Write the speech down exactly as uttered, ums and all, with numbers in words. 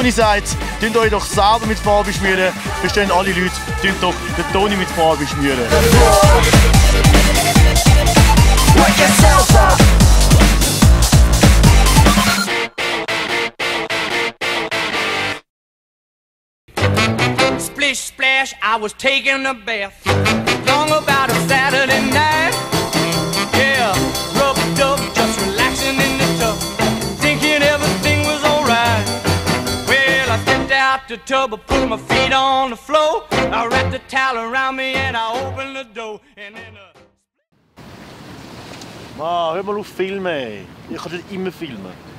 Toni sagt, tut euch doch selber mit Farbe schmieren. Verstehen alle Leute, tut doch den Toni mit Farbe schmieren. Splish splash, I was taking a bath. Long about a Saturday night. Yeah, rub dub, just relaxing in the tub, thinking everything was alright. Well, I stepped out the tub, I put my feet on the floor. I wrapped the towel around me and I opened the door. And then uh... Mann, hör mal auf Filmen. Ich kann nicht immer filmen.